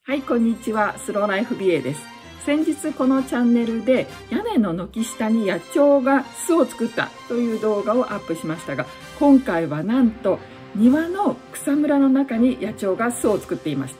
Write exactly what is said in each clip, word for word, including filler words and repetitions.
はい、こんにちは。スローライフ ビーエー です。先日このチャンネルで屋根の軒下に野鳥が巣を作ったという動画をアップしましたが、今回はなんと庭の草むらの中に野鳥が巣を作っていました。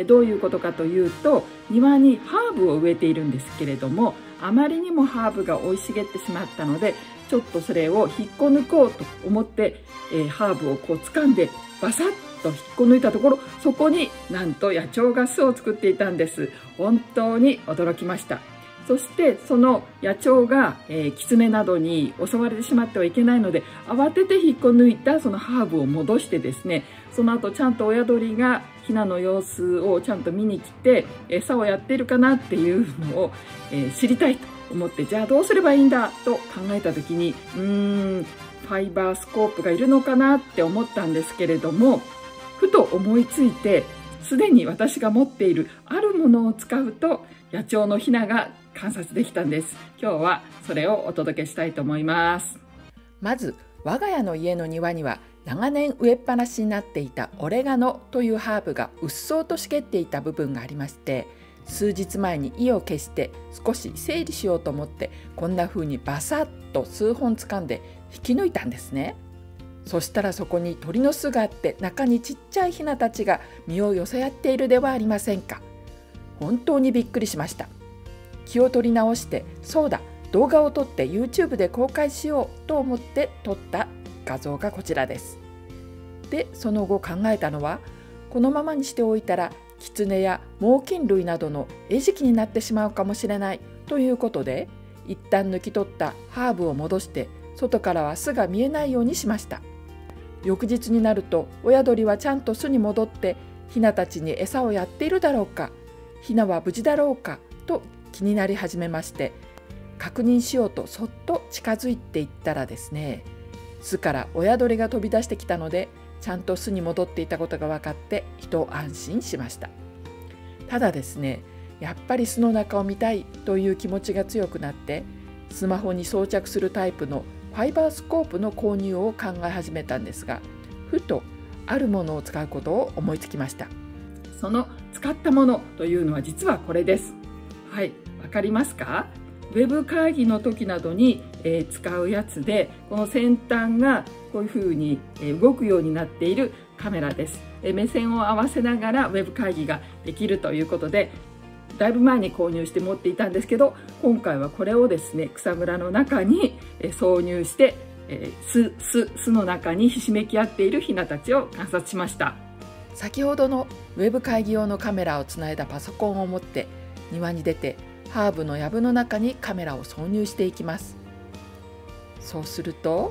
どういうことかというと、庭にハーブを植えているんですけれども、あまりにもハーブが生い茂ってしまったので、ちょっとそれを引っこ抜こうと思って、えー、ハーブをこう掴んでバサッと引っこ抜いたところ、そこになんと野鳥が巣を作っていたんです。本当に驚きました。そしてその野鳥が、えー、キツネなどに襲われてしまってはいけないので、慌てて引っこ抜いたそのハーブを戻してですね、その後ちゃんと親鳥がヒナの様子をちゃんと見に来て餌をやっているかなっていうのを、えー、知りたいと思って、じゃあどうすればいいんだと考えた時に、うーんファイバースコープがいるのかなって思ったんですけれども、ふと思いついて、すでに私が持っているあるものを使うと野鳥のヒナが観察できたんです。今日はそれをお届けしたいと思います。 まず我が家の家の庭には長年植えっぱなしになっていたオレガノというハーブがうっそうと茂っていた部分がありまして、数日前に意を決して少し整理しようと思って、こんな風にバサッと数本掴んで引き抜いたんですね。そしたらそこに鳥の巣があって、中にちっちゃいヒナたちが身を寄せ合っているではありませんか。本当にびっくりしました。気を取り直して、そうだ、動画を撮って ユーチューブ で公開しようと思って撮った画像がこちらです。で、その後考えたのは、このままにしておいたらキツネや猛禽類などの餌食になってしまうかもしれないということで、一旦抜き取ったハーブを戻して外からは巣が見えないようにしました。翌日になると親鳥はちゃんと巣に戻ってヒナたちに餌をやっているだろうか、ヒナは無事だろうかと気になり始めまして、確認しようとそっと近づいていったらですね、巣から親鳥が飛び出してきたので、ちゃんと巣に戻っていたことが分かって一安心しました。ただですね、やっぱり巣の中を見たいという気持ちが強くなって、スマホに装着するタイプのファイバースコープの購入を考え始めたんですが、ふとあるものを使うことを思いつきました。 その使ったものというのは実はこれです。はい、わかりますか？ウェブ会議の時などに、えー、使うやつで、この先端がこういうふうに、えー、動くようになっているカメラです。えー、目線を合わせながらウェブ会議ができるということで、だいぶ前に購入して持っていたんですけど、今回はこれをですね、草むらの中に挿入して、えー、巣、巣、巣の中にひしめき合っているヒナたちを観察しました。 先ほどのウェブ会議用のカメラをつないだパソコンを持って庭に出て、ハーブの藪の中にカメラを挿入していきます。そうすると、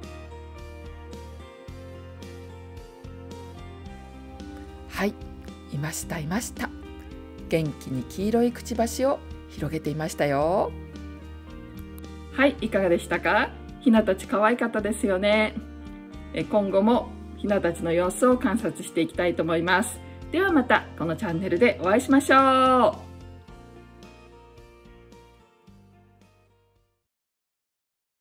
はい、いましたいました。元気に黄色いくちばしを広げていましたよ。 はい、いかがでしたか？ヒナたち可愛かったですよね。今後もヒナたちの様子を観察していきたいと思います。ではまたこのチャンネルでお会いしましょう。